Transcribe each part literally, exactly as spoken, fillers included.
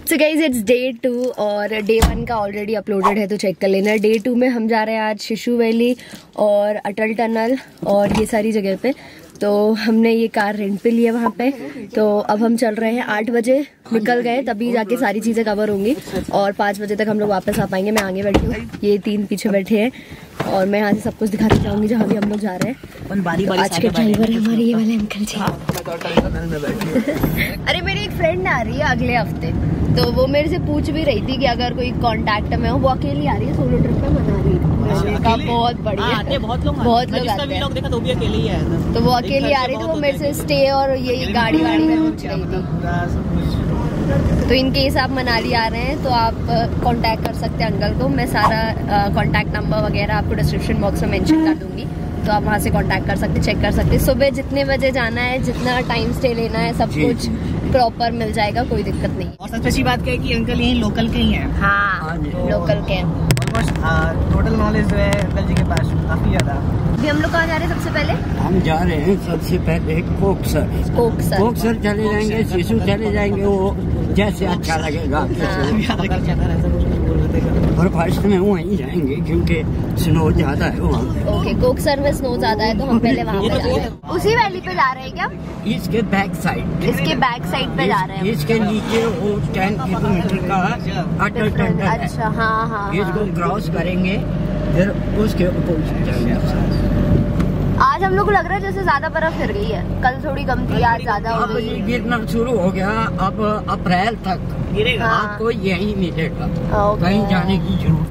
So guys it's day two और day one का already uploaded है तो चेक कर लेना। डे टू में हम जा रहे हैं आज शिशु वैली और अटल टनल और ये सारी जगह पे। तो हमने ये कार रेंट पे लिया वहाँ पे। तो अब हम चल रहे हैं, आठ बजे निकल गए तभी जाके सारी चीज़ें कवर होंगी और पाँच बजे तक हम लोग वापस आ पाएंगे। मैं आगे बैठी हूँ, ये तीन पीछे बैठे हैं और मैं यहाँ से सब कुछ दिखाती जाऊंगी जहाँ भी हम लोग जा रहे हैं। बारी बारी आज के ड्राइवर है हमारे ये वाले अंकल जी। अरे मेरी एक फ्रेंड आ रही है अगले हफ्ते, तो वो मेरे से पूछ भी रही थी कि अगर कोई कांटेक्ट में हो। वो अकेली आ रही है, सोलो ट्रिप पे मनाली का। बहुत बढ़िया, बहुत लोग बहुत लोग आते हैं। देखा तो भी अकेले ही आया था, तो वो अकेली आ रही थी। वो मेरे से स्टे और ये गाड़ी वाड़ी में पूछ रही थी। तो इन केस आप मनाली आ रहे हैं तो आप कांटेक्ट कर सकते हैं अंकल को। मैं सारा कांटेक्ट नंबर वगैरह आपको डिस्क्रिप्शन बॉक्स में मेंशन कर दूंगी, तो आप वहाँ से कांटेक्ट कर सकते, चेक कर सकते। सुबह जितने बजे जाना है, जितना टाइम स्टे लेना है, सब कुछ प्रॉपर मिल जाएगा, कोई दिक्कत नहीं। और सबसे अच्छी बात क्या है कि अंकल यहीं लोकल के ही हैं। हाँ, लोकल के हैं। टोटल नॉलेज जो है अंकल जी के पास काफी ज्यादा। अभी हम लोग कहाँ जा रहे हैं? सबसे पहले हम जा रहे हैं सबसे पहले कोकसर। कोकसर कोकसर चले जाएंगे, शिशु चले जाएंगे, वो जैसे अच्छा लगेगा। और फर्स्ट में वहीं जाएंगे क्योंकि स्नो ज्यादा है वहाँ। ओके, कोकसर में स्नो ज्यादा है तो हम पहले वहाँ पे जा रहे हैं। उसी वैली पे जा रहे हैं क्या? इसके बैक साइड, इसके बैक साइड पे जा रहे हैं। इसके नीचे वो टेन किलोमीटर का अटल टनल है। अच्छा, हाँ हाँ। इसको क्रॉस करेंगे फिर उसके अपोजिट जाएंगे। आज हम लोग को लग रहा है जैसे ज्यादा बर्फ गिर गई है, कल थोड़ी कम थी, आज ज्यादा हो गई है। गिरना शुरू हो गया, अब अप्रैल तक गिरेगा। हाँ। आपको यही मिलेगा, कहीं जाने की जरूरत।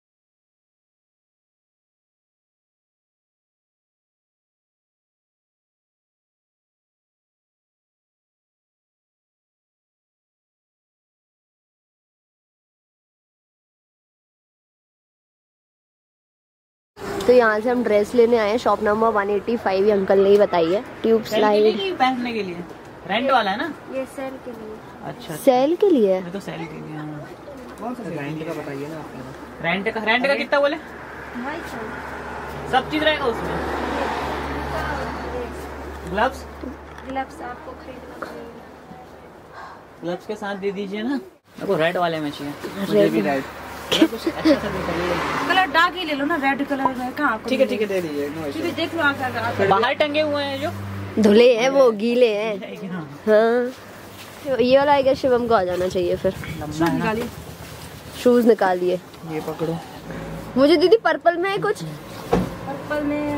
तो यहाँ से हम ड्रेस लेने आए हैं, shop number one eighty five, ये अंकल ने ही बताई है। ट्यूब स्लाइड पहनने के लिए रेंट वाला है ना? ये सेल के लिए। अच्छा, सेल के लिए? तो सेल के लिए। कौन सा रेंट का बताइए ना आपने? रेंट का रेंट का कितना बोले? सब चीज रहेगा उसमें। ग्लव्स ग्लव्स आपको खरीदना चाहिए। ग्लव्स के साथ दे दीजिए ना। देखो रेड वाले में चाहिए, मुझे भी रेड। कुछ अच्छा सा कलर डार्क ही ले लो ना, रेड कलर है कहाँ? ठीक है ठीक है, दे दीजिए। देख लो आकर बाहर टंगे हुए हैं जो धुले हैं, वो गीले हैं। हाँ, ये वाला आएगा। शिवम को आ जाना चाहिए फिर। शूज निकालिए, ये पकड़ो। मुझे दीदी पर्पल में है कुछ? पर्पल में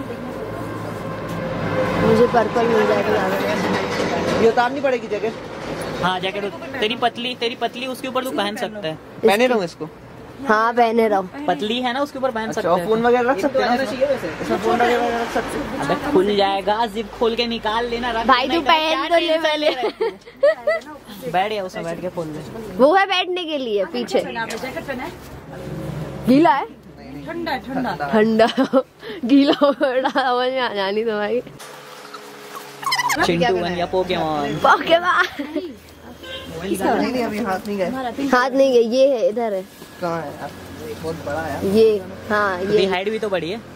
मुझे पर्पल मिल जाएगा। ये उतारनी पड़ेगी जैकेट। हाँ जैकेट तेरी पतली तेरी पतली उसके ऊपर तू पहन सकता है। पहने रहूं इसको? हाँ पहने रहो, पतली है ना उसके ऊपर पहन सकते हैं। फोन वगैरह रख सकते हैं इसमें, फोन वगैरह रख सकते हैं। अबे खुल जाएगा, जिप खोल के निकाल लेना। भाई तू पहन तो ले पहले। बैठ गया उसमें, बैठ के खोल ले। वो है बैठने के लिए पीछे। गीला है? ठंडा ठंडा ठंडा गीला समझ में आ जानी तुम्हारी। चिंटू बन गया पोकेमॉन। पोकेमॉन हाथ नहीं गए, हाथ नहीं गए। ये है, इधर है। कहाँ है? बहुत बड़ा है ये। हाँ ये हाइट भी तो बड़ी है।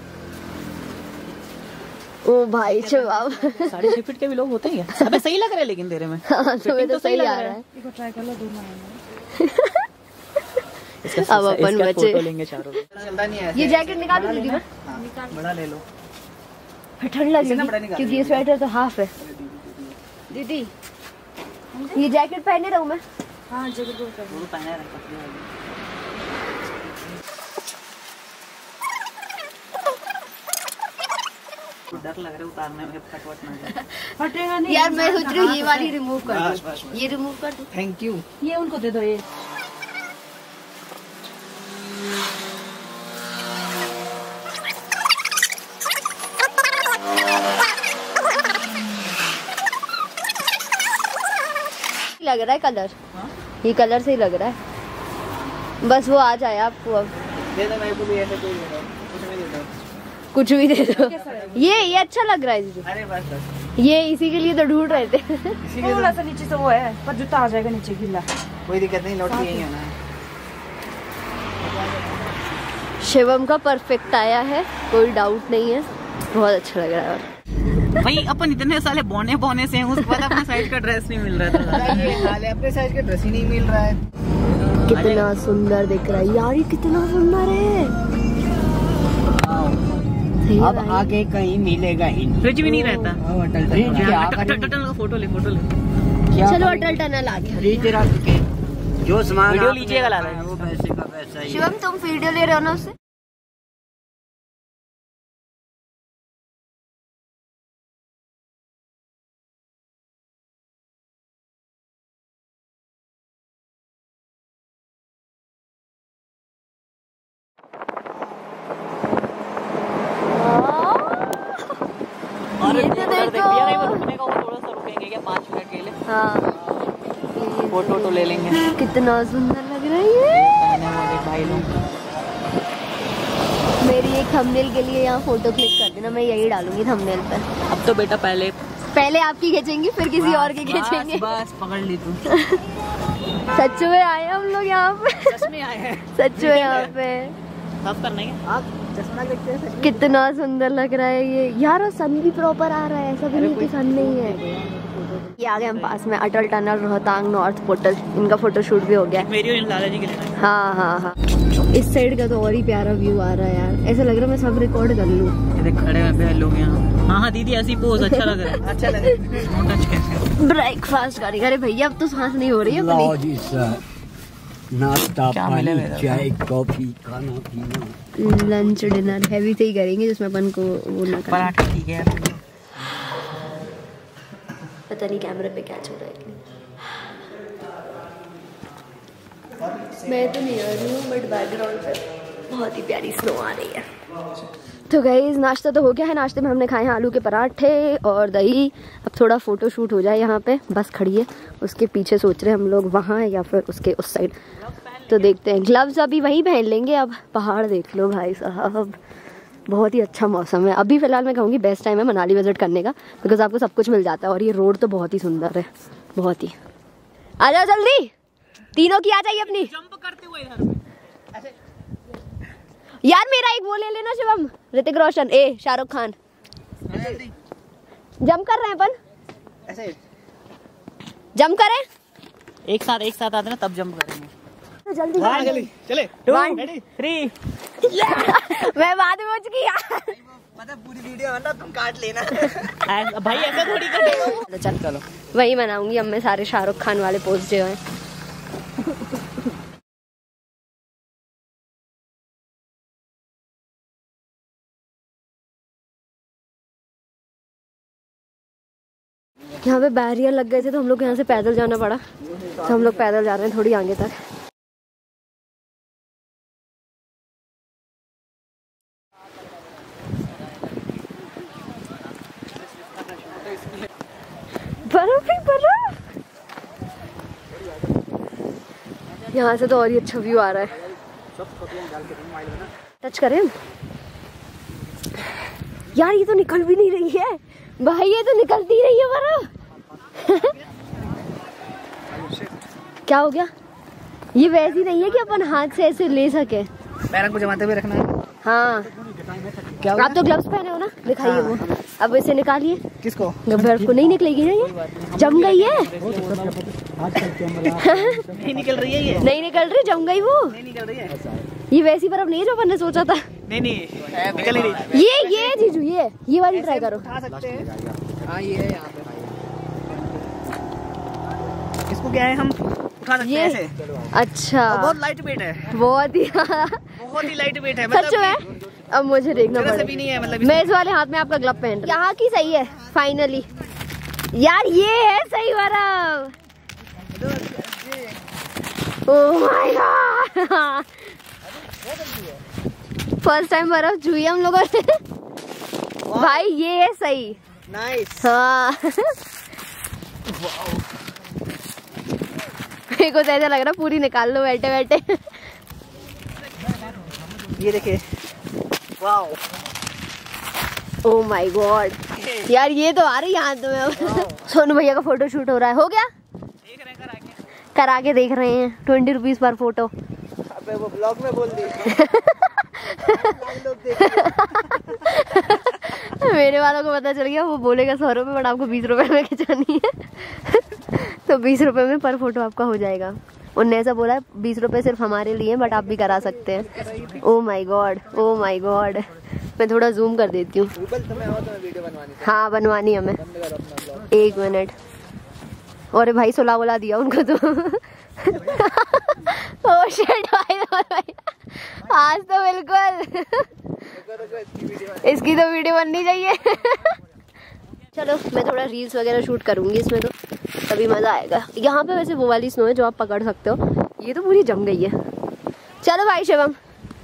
ओ भाई शबाब, साढ़े छह फीट के भी लोग होते हैं। अबे सही लग रहा है लेकिन तेरे में। हाँ, तुम्हें तो सही आ रहा है। ट्राई कर लो, अब अपन बचे लेंगे चारों। ये जैकेट निकालो दीदी, बड़ा ले लो, ठंड लगेगी क्योंकि ये स्वेटर तो हाफ है। दीदी ये जैकेट पहने रहूं मैं? हाँ जैकेट पहने रखा। डर लग रहा है उतारने में, फटवट ना जाए। फटेगा नहीं यार, मैं सोच रही हूँ ये वाली रिमूव कर दो। ये रिमूव कर दो। Thank you. ये उनको दे दो। ये लग रहा है कलर। हा? ये कलर से ही लग रहा है। बस वो आ जाए आपको। अब दे दो मेरे को भी, ऐसे कोई दे दो, कुछ भी दे दो, कुछ भी दे दो। ये ये अच्छा लग रहा है दीदी। अरे बस बस, ये इसी के लिए तो ढूंढ रहे थे। थोड़ा सा नीचे से वो है, पर जूता आ जाएगा नीचे गीला। कोई दिक्कत नहीं, लौट के यही होना है। शिवम का परफेक्ट आया है, कोई डाउट नहीं है। बहुत अच्छा लग रहा है। भाई अपन इतने साले बौने बौने से हैं, उसके बाद अपने साइज का ड्रेस नहीं मिल रहा था। ये हाल है, अपने साइज का ड्रेस ही नहीं मिल रहा है। कितना सुंदर दिख रहा है यार, ये कितना सुंदर है। अब आगे कहीं मिलेगा ही नहीं। फ्रिज भी नहीं रहता। अटल का फोटो ले, फोटो ले। चलो अटल टनल आ गया। फ्रिज रख के जो सामान वीडियो लीजिएगा ला रहा है वो वैसे का वैसा ही। शिवम तुम वीडियो ले रहे हो ना उससे? ये तो देखो। रुकने का वो थोड़ा सा रुकेंगे क्या, पाँच मिनट के लिए? हाँ फोटो तो ले लेंगे। कितना सुंदर लग रहा है ये। भाई लोग मेरी एक थंबनेल के लिए यहाँ फोटो क्लिक कर देना, मैं यही डालूंगी थंबनेल पे। अब तो बेटा पहले पहले आपकी खींचेंगे फिर किसी और की खींचेंगे। बस पकड़ ली तू। सच में आए हम लोग यहाँ पे, सच में आए हैं, सच में यहाँ पे। साफ करना है आप चश्मा देखते हैं। कितना सुंदर लग रहा है ये यार, और सन भी प्रॉपर आ रहा है, ऐसा भी नहीं कि सन नहीं है। ये आ गए हम पास में, Atal tunnel Rohtang north portal. इनका फोटो शूट भी हो गया। मेरी और लाला जी के लिए। हाँ हाँ हाँ, इस साइड का तो और ही प्यारा व्यू आ रहा है यार, ऐसा लग रहा है मैं सब रिकॉर्ड कर लूँ। खड़े हैं लोग यहाँ। हाँ हाँ दीदी ऐसी पोज अच्छा लग रहा है। अच्छा लग रहा है। ब्रेकफास्ट करेंगे। अरे भैया अब तो सांस नहीं हो रही है अपनी। नाश्ता पानी चाय कॉफी खाना पीना, लंच डिनर हैवी से ही करेंगे जिसमें अपन को वो ना करना। पराठा ठीक है। पता नहीं कैमरे पे क्या चल रहा है। मैं तो नहीं आ रही हूँ बट बैकग्राउंड पे बहुत ही प्यारी स्नो आ रही है। तो गाइस नाश्ता तो हो गया है। नाश्ते में हमने खाए हैं आलू के पराठे और दही। अब थोड़ा फोटो शूट हो जाए। यहाँ पे बस खड़ी है, उसके पीछे सोच रहे हैं हम लोग वहाँ या फिर उसके उस साइड, तो देखते हैं। ग्लव्स अभी वहीं पहन लेंगे। अब पहाड़ देख लो भाई साहब, बहुत ही अच्छा मौसम है। अभी फिलहाल मैं कहूँगी बेस्ट टाइम है मनाली विजिट करने का, बिकॉज आपको सब कुछ मिल जाता है और ये रोड तो बहुत ही सुंदर है, बहुत ही। आ जाओ जल्दी, तीनों की आ जाइए अपनी। जंप करते हुए इधर यार मेरा एक वो ले लेना शिवम, ऋतिक रोशन ए शाहरुख खान। जंप कर रहे हैं अपन, ऐसे जंप करें एक साथ, एक साथ आते ना तब जंप करेंगे। तो जल्दी हाँ, जल्दी चले। टू थ्री मैं बाद में पहुंच गई यार। पता पूरी वीडियो है ना, तुम काट लेना। भाई ऐसा थोड़ी करेगा। चल चलो वही बनाऊंगी अब मैं सारे शाहरुख खान वाले पोज जो हैं। यहाँ पे बैरियर लग गए थे तो हम लोग यहाँ से पैदल जाना पड़ा, तो हम लोग पैदल जा रहे हैं थोड़ी आगे तक। बर्फ ही बर्फ, यहाँ से तो और ही अच्छा व्यू आ रहा है। टच करें यार, ये तो निकल भी नहीं रही है भाई, ये तो निकलती ही रही है बर्फ। क्या हो गया? ये वैसी नहीं है कि अपन हाथ से ऐसे ले सके, पैरों को जमाते हुए रखना है। हाँ क्या आप तो ग्लव्स पहने हो ना, दिखाइए। हाँ। वो अब इसे निकालिए। किसको? बर्फ को नहीं निकलेगी ना, ये जम गई है। नहीं निकल रही है ये, नहीं निकल रही, जम गई वो। नहीं निकल रही है ये वैसी बर्फ नहीं है जो अपन ने सोचा था। नहीं नहीं निकल ही रही। ये ये जीजू ये ये वाली ट्राई करो। उठा सकते हैं। हाँ ये है यहाँ पे। इसको क्या है, हम उठा सकते हैं ऐसे। अच्छा बहुत लाइट वेट है, बहुत ही बहुत ही लाइट वेट है। सच में अब मुझे देखना पड़ेगा। भी नहीं है मतलब, मैं इस वाले हाथ में आपका ग्लव पहन रहा हूं। यहाँ की सही है फाइनली यार, ये है सही बर्फ। Oh my God, first time बर्फ छुई हम लोगों ने भाई, ये है सही। नाइस। हाँ मेरे को तो ऐसा लग रहा पूरी निकाल लो बैठे बैठे। ये देखिए, वाओ, ओह माय गॉड यार, ये तो आ रही है हाथ में। सोनू भैया का फोटो शूट हो रहा है, हो गया? देख रहे हैं, करा के करा के देख रहे हैं। ट्वेंटी रुपीज पर फोटो। अबे वो ब्लॉग में बोल दी। मेरे वालों को पता चल गया, वो बोलेगा सौ रुपये बट आपको बीस रुपए में खिंचानी है। तो बीस रुपए में पर फोटो आपका हो जाएगा। उनने ऐसा बोला है बीस रुपए सिर्फ हमारे लिए, बट आप भी करा सकते हैं। Oh my God, oh my God, मैं थोड़ा जूम कर देती हूँ। हाँ बनवानी हमें, एक मिनट। और भाई सुला बुला दिया उनको तो। ओ शिट भाई, भाई आज तो बिल्कुल इसकी तो वीडियो बननी चाहिए। चलो मैं थोड़ा रील्स वगैरह शूट करूंगी इसमें, तो तभी मजा आएगा। यहाँ पे वैसे वो वाली स्नो है जो आप पकड़ सकते हो, ये तो पूरी जम गई है। चलो भाई शिवम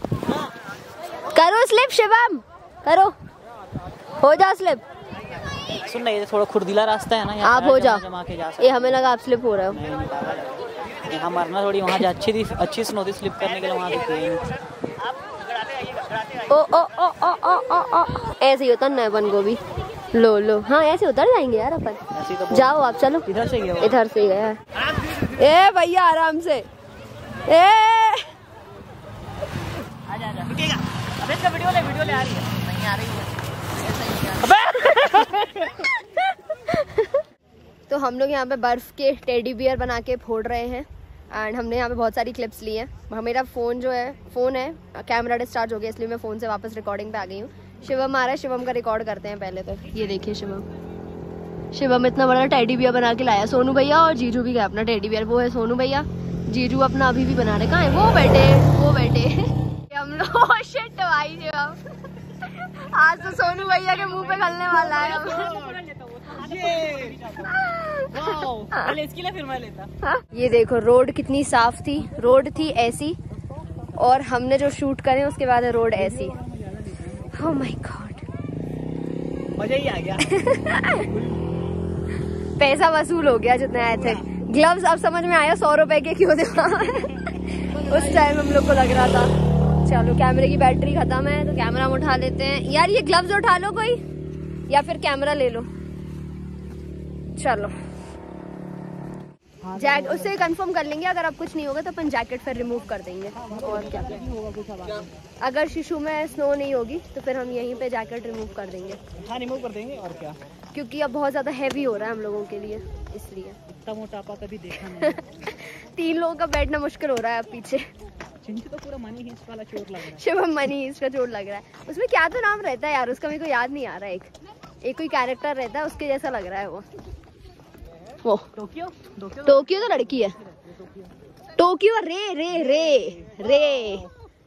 करो स्लिप, शिवम करो, हो जाओ स्लिप। सुन ना, ये थोड़ा खुरदीला रास्ता है ना, आप हो जाओ। ये हमें लगा आप स्लिप हो रहे हो। यहाँ मरना थोड़ी, वहाँ अच्छी थी, अच्छी स्नो थी स्लिप करने के लिए, वहाँ ओ ओ ओ ओ ओ ओ ओ ऐसे ही होता है बन गोभी। लो लो, हाँ ऐसे उतर जाएंगे यार अपन। तो जाओ आप, चलो इधर से गया, इधर से गया। ए भैया आराम से, ए आजा आजा, रुकेगा। अबे इसका वीडियो ले, वीडियो ले, आ रही है, नहीं आ रही है। तो हम लोग यहाँ पे बर्फ के टेडी बियर बना के फोड़ रहे हैं, एंड हमने यहाँ पे बहुत सारी क्लिप्स ली हैं। मेरा फ़ोन जो है, फ़ोन है कैमरा डिस्चार्ज हो गया, इसलिए मैं फ़ोन से वापस रिकॉर्डिंग पे आ गई हूँ। शिवम आ रहा है, शिवम का रिकॉर्ड करते हैं पहले। तो ये देखिए शिवम, शिवम इतना बड़ा टेडी बियर बना के लाया। सोनू भैया और जीजू भी गए अपना टेडी बियर, वो है सोनू भैया, जीजू अपना अभी भी बना रहे। कहाँ है वो बैठे, वो बैठे हम लोग। शिट भाई शिवम, आज तो सोनू भैया के मुंह पे खलने वाला है। पहले इसके लिए फिर मैं लेता। ये देखो रोड कितनी साफ थी, रोड थी ऐसी, और हमने जो शूट करे उसके बाद है रोड ऐसी। Oh my God, मजा ही आ गया। पैसा वसूल हो गया जितने आए थे। ग्लव्स अब समझ में आया सौ रुपए के क्यों थे। उस टाइम हम लोग को लग रहा था। चलो कैमरे की बैटरी खत्म है तो कैमरा हम उठा लेते हैं। यार ये ग्लव्स उठा लो कोई, या फिर कैमरा ले लो। चलो जैक उससे कंफर्म कर लेंगे, अगर अब कुछ नहीं होगा तो अपन जैकेट फिर रिमूव कर देंगे। और क्या अगर शिशु में स्नो नहीं होगी तो फिर हम यहीं पे जैकेट रिमूव कर देंगे। हाँ रिमूव कर देंगे, और क्या, क्योंकि अब बहुत ज्यादा हैवी हो रहा है हम लोगों के लिए, इसलिए। इतना मोटापा कभी देखा नहीं। तीन लोगों का बैठना मुश्किल हो रहा है अब पीछे। तो पूरा मनी हिस्ट वाला चोट लग रहा है। शिवम मनी हिस्ट का चोट लग रहा है। उसमें क्या तो नाम रहता है यार, उसका मेरे को याद नहीं आ रहा है। एक एक कोई कैरेक्टर रहता है, उसके जैसा लग रहा है वो। वो टोक्यो, टोक्यो तो लड़की है। टोक्यो रे रे रे रे।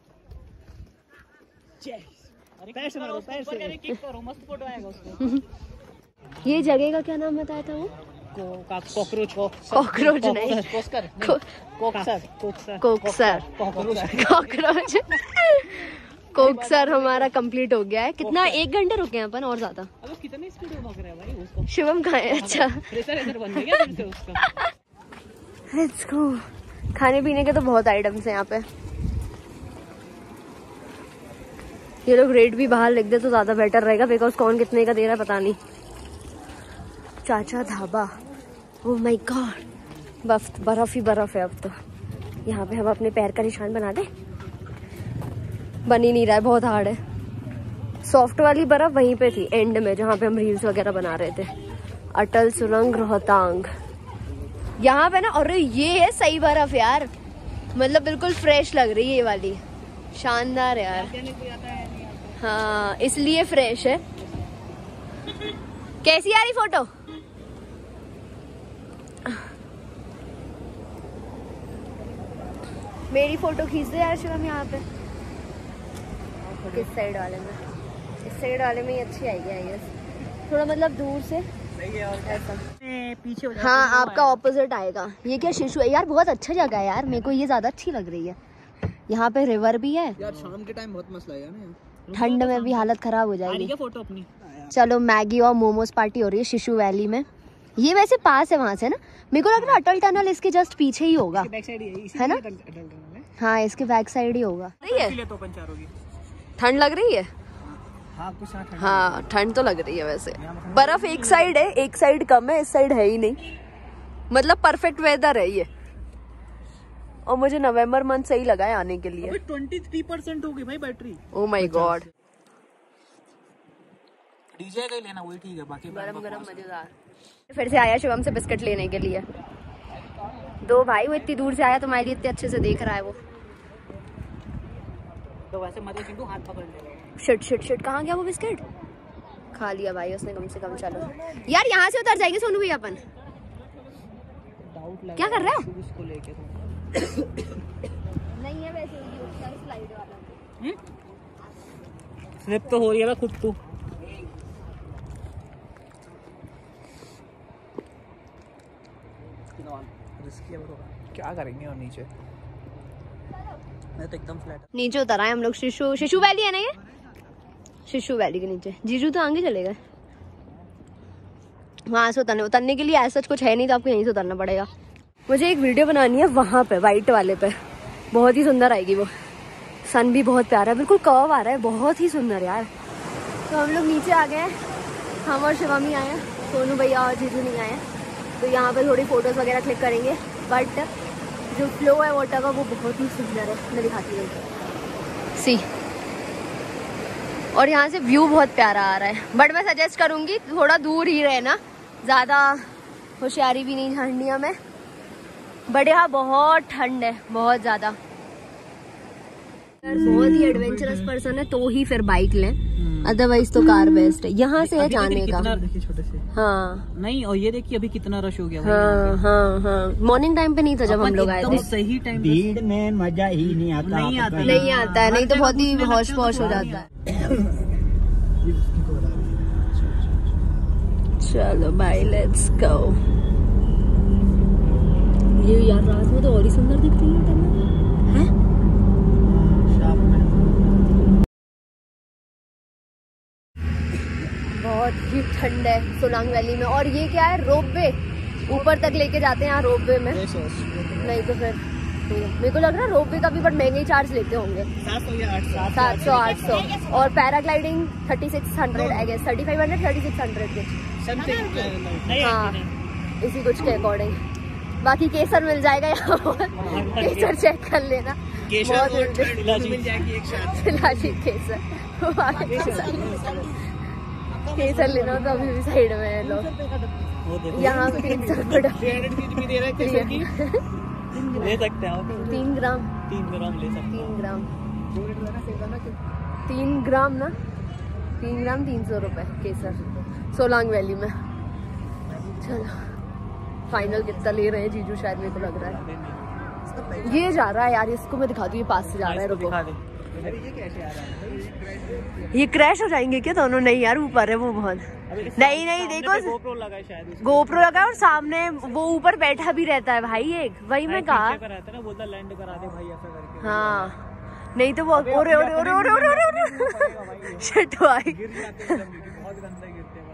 पैर से मारो, पैर से किक करो, मस्त फोटो आएगा उसको। ये जगह का क्या नाम बताया था वो? कॉकरोच। कॉकरोच नहीं, कोक्सर कोक्सर कोक्सर कॉकरोच। कोक्सर हमारा कंप्लीट हो गया है। कितना, एक घंटे रुके हैं अपन और ज्यादा। अब कितनी स्पीड में भाग रहा है भाई उसको। शिवम कहाँ है? अच्छा रेसर रेसर बन गया फिर से उसका। Let's go. खाने पीने के तो बहुत आइटम्स हैं यहाँ पे। ये लोग रेट भी बाहर लिख दे तो ज्यादा बेटर रहेगा, बिकॉज कौन कितने का दे रहा है पता नहीं। चाचा ढाबा, ओह माय गॉड, बर्फ बर्फ ही बर्फ है अब तो। यहाँ पे हम अपने पैर का निशान बना दे। बन ही नहीं रहा है, बहुत हार्ड है। सॉफ्ट वाली बर्फ वहीं पे थी एंड में, जहाँ पे हम रील्स वगैरह बना रहे थे। अटल सुरंग रोहतांग यहाँ पे ना। और ये है सही बर्फ यार, मतलब बिल्कुल फ्रेश लग रही है ये वाली, शानदार यार। हाँ इसलिए फ्रेश है। कैसी आ रही फोटो? मेरी फोटो खींच दे यार शिवम यहाँ पे। किस साइड वाले में? इस साइड वाले में ही अच्छी आएगी आई गेस, थोड़ा मतलब दूर से। सही है, और ऐसा पीछे हो जाए। हाँ आपका ऑपोजिट आएगा। ये क्या शिशु है यार, बहुत अच्छा जगह है यार, मेरे को ये ज्यादा अच्छी लग रही है। यहाँ पे रिवर भी है यार, शाम के टाइम बहुत मस्त लगेगा ना। ठंड में भी हालत खराब हो जाएगी। क्या फोटो अपनी। चलो मैगी और मोमोज पार्टी हो रही है शिशु वैली में। ये वैसे पास है वहाँ से ना, मेरे को लग रहा है अटल टनल इसके जस्ट पीछे ही होगा, है ना? हाँ इसके बैक साइड ही होगा। ठंड लग रही है? हाँ ठंड तो लग रही है वैसे। बर्फ एक साइड है, एक साइड कम है, इस साइड है ही नहीं। मतलब परफेक्ट वेदर है ये। और मुझे नवंबर मंथ सही लगा है आने के लिए। अबे तेईस परसेंट हो गई भाई battery. Oh my God. DJ का ही लेना वही ठीक है, बाकी गरम गरम मजेदार। फिर से आया शिवम से बिस्किट लेने के लिए। दो भाई, वो इतनी दूर से आया तुम्हारे लिए, इतने अच्छे से देख रहा है वो। तो वैसे मजे चिंटू हाथ पकड़ ले। शिट शिट शिट, कहाँ गया वो बिस्किट? खा लिया भाई उसने कम से कम। चलो यार यहाँ से उतर जाएंगे सोनू भैया अपन। क्या कर रहे हो? इसको लेके नहीं है वैसे स्लाइड वाला। स्लिप तो हो रही है खुद तू। क्या करेंगे और नीचे मैं तो एकदम फ्लैट। नीचे उतर आए हम लोग। शिशु शिशु वैली है ना ये? शिशु वैली के नीचे। जीजू तो आगे चले गए। वहां से उतरने उतरने के लिए ऐसा कुछ है नहीं, तो आपको यहीं से उतरना पड़ेगा। मुझे एक वीडियो बनानी है वहां पे, वाइट वाले पे। बहुत ही सुंदर आएगी वो। सन भी बहुत प्यारा है, बिल्कुल कर्व आ रहा है, बहुत ही सुंदर यार। तो हम लोग नीचे आ गए। हम और शिवम ही आए हैं, सोनू भैया और जीजू नहीं आए। तो यहाँ पे थोड़ी फोटोज वगैरह क्लिक करेंगे। बट जो फ्लो है वाटर का वो बहुत ही सुंदर है, मैं दिखाती हूँ। सी, और यहाँ से व्यू बहुत प्यारा आ रहा है। बट मैं सजेस्ट करूँगी थोड़ा दूर ही रहना, ज़्यादा होशियारी भी नहीं ठंडियों में। बट यहाँ बहुत ठंड है, बहुत ज़्यादा। बहुत ही एडवेंचरस पर्सन है तो ही फिर बाइक लें, अदरवाइज तो कार बेस्ट है। यहाँ से है जाने का। छोटे से हाँ नहीं, और ये देखिए अभी कितना रश हो गया। हाँ हाँ हाँ, मॉर्निंग टाइम पे नहीं था जब हम लोग आए थे। सही टाइम भीड़ में मजा ही नहीं आता। नहीं आता नहीं आता है, नहीं तो बहुत ही होश पौश हो जाता है। चलो बाय, लेट्स गो। ये यार रात में तो और ही सुंदर दिख रही है। बहुत ही ठंड है सोलांग वैली में। और ये क्या है, रोपवे ऊपर तक लेके जाते हैं यहाँ रोपवे में। नहीं तो फिर मेरे को लग रहा है रोपवे का भी बट महंगे चार्ज लेते होंगे, सात सौ आठ सौ। और paragliding thirty six hundred I guess, thirty five hundred thirty six hundred कुछ, हाँ इसी कुछ के अकॉर्डिंग। बाकी केसर मिल जाएगा यहाँ पर, केसर चेक कर लेना। बहुत इलायची केसर केसर लेना तो अभी भी साइड में है लोग। यहाँ तीन सौ ले सकते हैं, तीन ग्राम तीन ग्राम ले सकते हैं। तीन ग्राम तीन ग्राम ना तीन ग्राम तीन सौ रुपए केसर सोलांग वैली में। चलो फाइनल कितना ले रहे हैं जीजू, शायद मेरे को लग रहा है ये जा रहा है यार। इसको मैं दिखा दूँ, ये पास से जा रहा है। रुको, ये क्रैश हो जाएंगे क्या दोनों? नहीं यार ऊपर है वो बहुत। नहीं नहीं देखो, गोप्रो लगा है शायद, गोप्रो लगा और सामने वो ऊपर बैठा भी रहता है भाई एक, वही मैं कहा। बोलता लैंड करा दे भाई ऐसा करके। हाँ नहीं तो वो ओरे ओरे ओरे ओरे ओरे ओरे शिट भाई, बहुत गंदा गिरते हैं।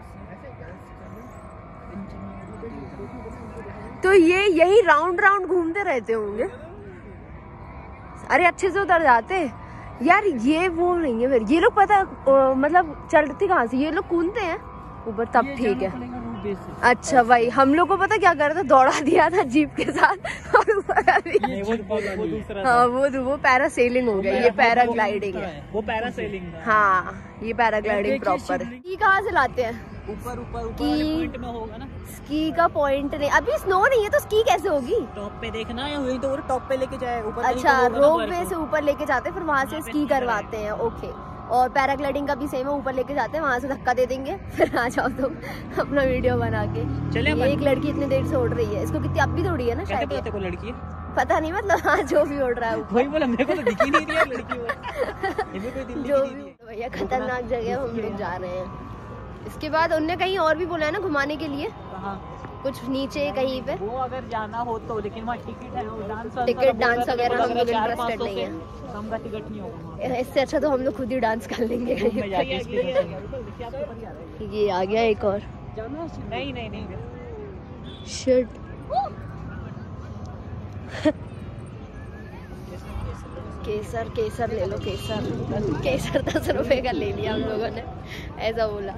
तो ये यही राउंड राउंड घूमते रहते होंगे। अरे अच्छे से उतर जाते यार। ये वो नहीं है फिर, ये लोग पता आ, मतलब चलते कहाँ से, ये लोग कूदते हैं ऊपर तब ठीक है। अच्छा भाई, हम लोग को पता क्या कर रहे थे, दौड़ा दिया था जीप के साथ और ऊपर अभी हाँ वो वो पैरासेलिंग हो गया, ये पैराग्लाइडिंग है। वो पैरासेलिंग, हाँ ये पैराग्लाइडिंग प्रॉपर। स्की कहाँ से लाते हैं? ऊपर ऊपर ऊपर में होगा ना स्की का पॉइंट नहीं, अभी स्नो नहीं है तो स्की कैसे होगी? टॉप पे देखना है, वही तो टॉप पे लेके जाए ऊपर। अच्छा रोप वे से ऊपर लेके जाते हैं, फिर वहाँ से स्की करवाते हैं। ओके, और पैराग्लाइडिंग का भी सेम है, ऊपर लेके जाते हैं, वहाँ से धक्का दे देंगे, फिर आ जाओ तुम अपना वीडियो बना के। चले एक लड़की इतनी देर से उड़ रही है, इसको कितनी अब भी तो उड़ी है ना शायद। पता कोई लड़की है? पता नहीं, मतलब हाँ जो भी उड़ रहा है वही बोला, मेरे को तो दिख ही नहीं रही है लड़की वो। जो भी भैया खतरनाक जगह हम लोग जा रहे हैं। इसके बाद उनने कहीं और भी बोला है ना घुमाने के लिए, कुछ नीचे कहीं पे वो अगर जाना हो तो, लेकिन वहाँ टिकट है, डांस टिकट डांस वगैरह हम लोग इंटरेस्टेड नहीं है। कम का टिकट नहीं होगा, इससे अच्छा तो हम लोग खुद ही डांस कर लेंगे। ये आ गया एक और। नहीं नहीं नहीं शिट केसर केसर ले लो, केसर केसर दस रुपए का ले लिया हम लोगों ने, ऐसा बोला।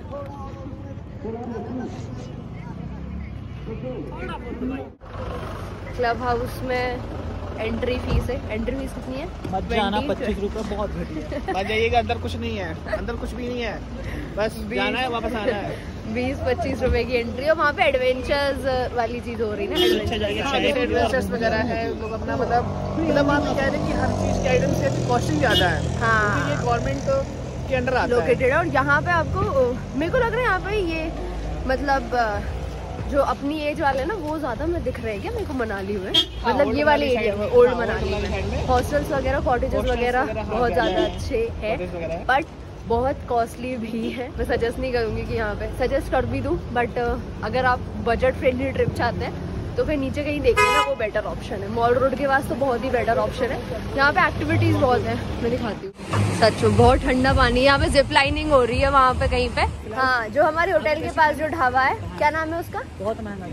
क्लब हाउस में एंट्री फीस है। एंट्री फीस कितनी है? मत जाना, पच्चीस रुपए बहुत घटिया। मत जाइएगा, अंदर कुछ नहीं है, अंदर कुछ भी नहीं है, बस जाना है वापस आना है। बीस पच्चीस रुपए की एंट्री और वहाँ पे एडवेंचर्स वाली चीज हो रही है ना, एडवेंचर्स वगैरह है। लोग अपना मतलब मतलब आप कह रहे हैं कि हर चीज की आइटम से कॉस्टिंग ज्यादा है। हाँ, ये गवर्नमेंट के अंडर आता है, लोकेटेड है। और यहाँ पे आपको मेरे को लग रहा है यहाँ पे ये मतलब जो अपनी एज वाले ना वो ज्यादा में दिख रहे हैं क्या मेरे को मनाली में, मतलब ये वाले एरिया में, ओल्ड मनाली में हॉस्टल्स वगैरह, कॉटेजेस वगैरह बहुत ज्यादा अच्छे हैं, बट बहुत कॉस्टली भी है। मैं सजेस्ट नहीं करूँगी कि यहाँ पे, सजेस्ट कर भी दूँ, बट अगर आप बजट फ्रेंडली ट्रिप चाहते हैं तो फिर नीचे कहीं देखिए ना, वो बेटर ऑप्शन है। मॉल रोड के पास तो बहुत ही बेटर ऑप्शन है, यहाँ पे एक्टिविटीज बहुत है। मैं दिखाती हूँ, सच में बहुत ठंडा पानी है यहाँ पे। जिप लाइनिंग हो रही है वहाँ पे कहीं पे। हाँ, जो हमारे होटल के पास जो ढाबा है, क्या नाम है उसका? बहुत महंगा,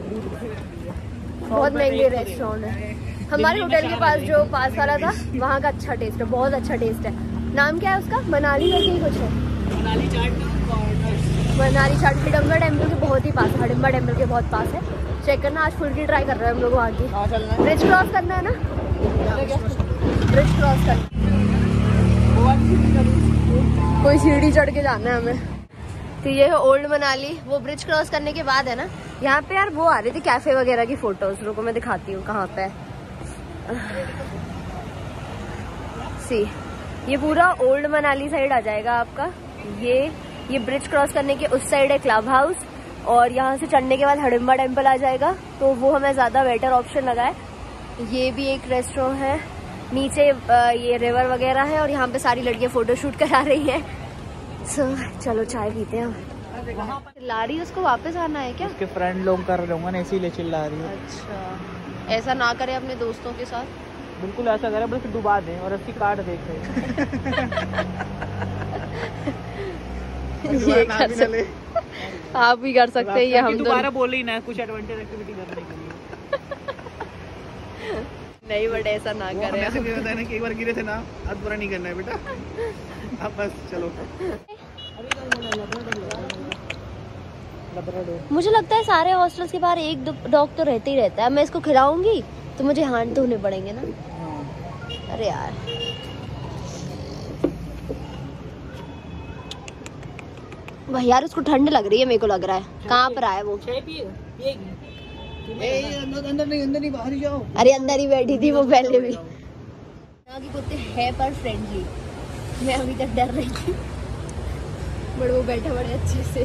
बहुत महंगे रेस्टोरेंट है। हमारे होटल के पास जो पास वाला था वहाँ का अच्छा टेस्ट है, बहुत अच्छा टेस्ट है। नाम क्या है उसका? मनाली करके ही कुछ है, मनाली चाट। मनाली चाट हिडम्बा टेम्पल के बहुत ही पास है, हिडम्बा टेम्पल के बहुत पास है। चेक करना, आज फुल की ट्राई कर रहे हैं हम लोग वहाँ की। ब्रिज क्रॉस करना है ना, ब्रिज क्रॉस करना, कोई सीढ़ी चढ़ के जाना है हमें। तो ये है ओल्ड मनाली। वो ब्रिज क्रॉस करने के बाद है ना, यहाँ पे यार वो आ रही थी कैफे वगैरह की फोटोज, रुको मैं दिखाती हूँ कहाँ पे। सी, ये पूरा ओल्ड मनाली साइड आ जाएगा आपका। ये ये ब्रिज क्रॉस करने के उस साइड है क्लब हाउस, और यहाँ से चढ़ने के बाद हिडम्बा टेम्पल आ जाएगा, तो वो हमें ज्यादा बेटर ऑप्शन लगा है। ये भी एक रेस्टोरेंट है, नीचे ये रिवर वगैरह है, और यहाँ पे सारी लड़कियां फोटो शूट करा रही हैं। सो चलो चाय पीते हैं हम। चिल्ला रही है, उसको वापस आना है क्या? उसके फ्रेंड लोग कर रहे होंगे ना, इसीलिए चिल्ला रही है। अच्छा, ऐसा ना करे अपने दोस्तों के साथ, बिल्कुल ऐसा करे, बल्कि डुबा दे और अस्सी कार्ड देख ये कर सकते, आप भी कर सकते हैं, ये हम दोबारा बोल ही ना कुछ एडवेंचर एक्टिविटी करने के लिए। नहीं, बट ऐसा ना करें। ऐसे नहीं होता है ना कि एक बार गिरे थे ना, अब बुरा नहीं करना है बेटा, अब बस चलो। मुझे लगता है सारे हॉस्टल्स के बाहर एक डॉग तो रहते ही रहता है। मैं इसको खिलाऊंगी तो मुझे हाथ धोने पड़ेंगे ना। अरे यार, भाई यार उसको ठंड लग रही है, मेरे को लग रहा है। कहाँ पर आया वो? अंदर नहीं, अंदर नहीं, बाहर ही जाओ। अरे अंदर ही बैठी थी वो पहले भी। यहाँ की कुत्ते है पर फ्रेंडली, मैं अभी तक डर रही थी, बट वो बैठा बड़े अच्छे से,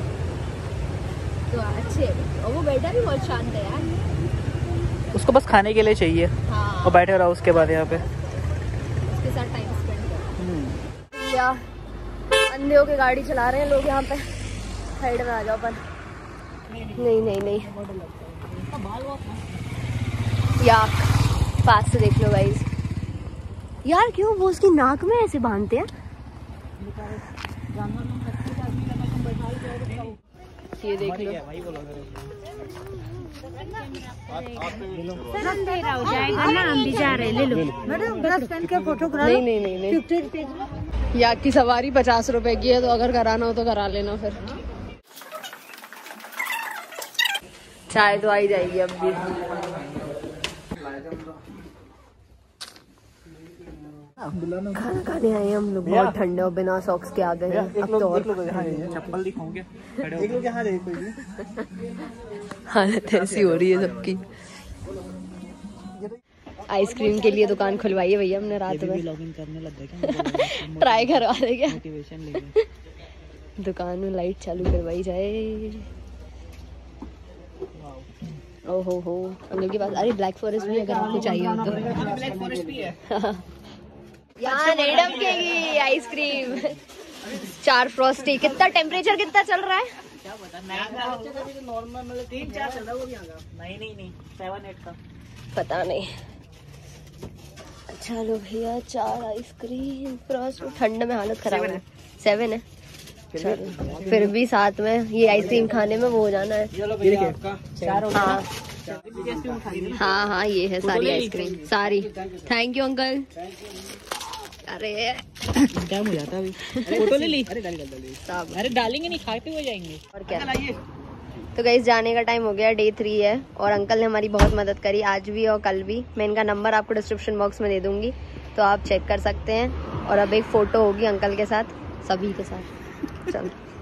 तो अच्छे, और वो बैठा भी बहुत शांत है यार। उसको बस खाने के लिए चाहिए। हाँ। और बैठे रहो उसके बाद यहाँ पे, उसके साथ टाइम स्पेंड करो। या अंधे होके गाड़ी चला रहे हैं लोग यहाँ पे, साइड में आ जाओ। पर नहीं नहीं नहीं, यार पास से देख लो गाइस। यार क्यों वो उसकी नाक में ऐसे बांधते हैं? ये देख लो, अंधेरा हो जाएगा ना, हम भी जा रहे हैं। ले लो मैडम, ग्लास पेन के फोटो करा लो। नहीं नहीं नहीं नहीं, याक की सवारी पचास रुपए की है, तो अगर कराना हो तो करा लेना। फिर चाय तो आई जाएगी अब भी। खाना खाने आए हम लोग, बहुत ठंडे और बिना सॉक्स के आ गए हैं। अब तो और चप्पल दिखाओगे, एक लोग यहाँ कोई हालत ऐसी हो रही है सबकी। आइसक्रीम के लिए दुकान खुलवाई है भैया हमने रात में। लॉगिंग करने लग गए, ट्राई करवा दे क्या? मोटिवेशन लेंगे। दुकान में लाइट चालू करवाई जाए। ओहो हो, हम लोग के पास, अरे ब्लैक फॉरेस्ट भी अगर आपको चाहिए हो तो। ब्लैक फॉरेस्ट भी है यहाँ नहीं डमकेगी आइसक्रीम। चार फ्रॉस्टी। कितना टेम्परेचर कितना चल रहा है? क्या पता, नॉर्मल मतलब तीन चार चल रहा है वो भी आएगा। नहीं नहीं नहीं, सेवन एट का पता नहीं। चलो भैया, चार आइसक्रीम फ्रॉस्ट। ठंड में हालत खराब है। सेवन है, चलो फिर भी साथ में ये आइसक्रीम खाने में वो हो जाना है। हाँ हाँ हाँ, ये है सारी आइसक्रीम, सारी। Thank you uncle. अरे टाइम हो जाता है अभी। फोटो ले ली? अरे डाल डाल, अरे डालेंगे नहीं, खाते हुए जाएंगे। और क्या, तो गाइस जाने का टाइम हो गया, डे थ्री है और अंकल ने हमारी बहुत मदद करी आज भी और कल भी। मैं इनका नंबर आपको डिस्क्रिप्शन बॉक्स में दे दूंगी तो आप चेक कर सकते हैं। और अब एक फ़ोटो होगी अंकल के साथ, सभी के साथ। चलो।